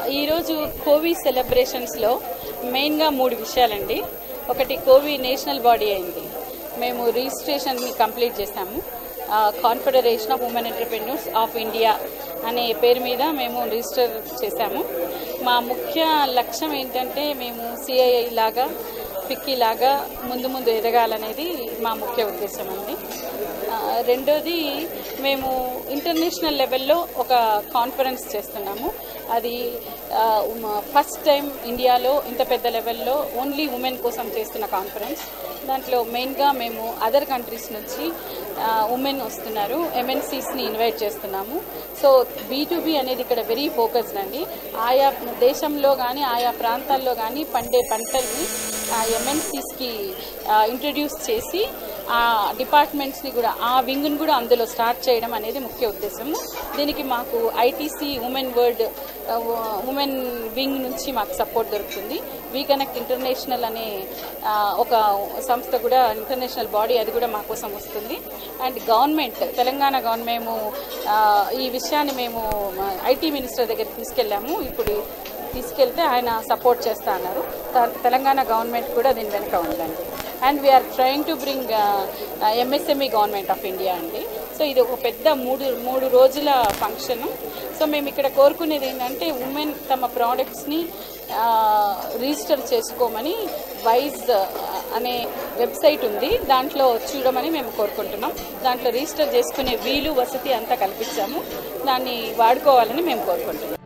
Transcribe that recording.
ఈరోజు కోవి సెలబ్రేషన్స్లో మెయిన్గా 3 విషయాలండి. ఒకటి, కోవి నేషనల్ బాడీ అయింది. మేము రిజిస్ట్రేషన్ని కంప్లీట్ చేశాము. Confederation of women entrepreneurs of India అనే పేరు మీద మేము రిజిస్టర్ చేశాము. మా ముఖ్య లక్ష్యం ఏంటంటే మేము సిఐఐ లాగా ఫిక్కీ లాగా ముందు ఎదగాలనేది మా ముఖ్య ఉద్దేశం అండి. రెండోది, మేము ఇంటర్నేషనల్ లెవెల్లో ఒక కాన్ఫరెన్స్ చేస్తున్నాము. అది ఫస్ట్ టైం ఇండియాలో ఇంత పెద్ద లెవెల్లో ఓన్లీ ఉమెన్ కోసం చేస్తున్న కాన్ఫరెన్స్. దాంట్లో మెయిన్గా మేము అదర్ కంట్రీస్ నుంచి ఉమెన్ వస్తున్నారు, MNCస్ని ఇన్వైట్ చేస్తున్నాము. సో B2B అనేది ఇక్కడ వెరీ ఫోకస్డ్ అండి. ఆయా దేశంలో కానీ ఆయా ప్రాంతాల్లో కానీ పండే పంటల్ని MNCస్కి ఇంట్రడ్యూస్ చేసి ఆ డిపార్ట్మెంట్స్ని కూడా, ఆ వింగ్ని కూడా అందులో స్టార్ట్ చేయడం అనేది ముఖ్య ఉద్దేశము. దీనికి మాకు ITC ఉమెన్ వింగ్ నుంచి మాకు సపోర్ట్ దొరుకుతుంది. వీ కనెక్ట్ ఇంటర్నేషనల్ అనే ఒక సంస్థ కూడా, ఇంటర్నేషనల్ బాడీ, అది కూడా మా కోసం వస్తుంది. అండ్ గవర్నమెంట్, తెలంగాణ గవర్నమెంట్, మేము ఈ విషయాన్ని మేము IT మినిస్టర్ దగ్గరికి తీసుకెళ్ళాము. ఇప్పుడు తీసుకెళ్తే ఆయన సపోర్ట్ చేస్తా అన్నారు. తెలంగాణ గవర్నమెంట్ కూడా దీని వెనుక ఉందండి. And we're trying to bring MSME government of India అండి. సో ఇది ఒక పెద్ద మూడు రోజుల ఫంక్షను. సో మేము ఇక్కడ కోరుకునేది ఏంటంటే, ఉమెన్ తమ ప్రోడక్ట్స్ని రిజిస్టర్ చేసుకోమని వైజ్ అనే వెబ్సైట్ ఉంది, దాంట్లో చూడమని మేము కోరుకుంటున్నాం. దాంట్లో రిజిస్టర్ చేసుకునే వీలు, వసతి అంతా కల్పించాము. దాన్ని వాడుకోవాలని మేము కోరుకుంటున్నాం.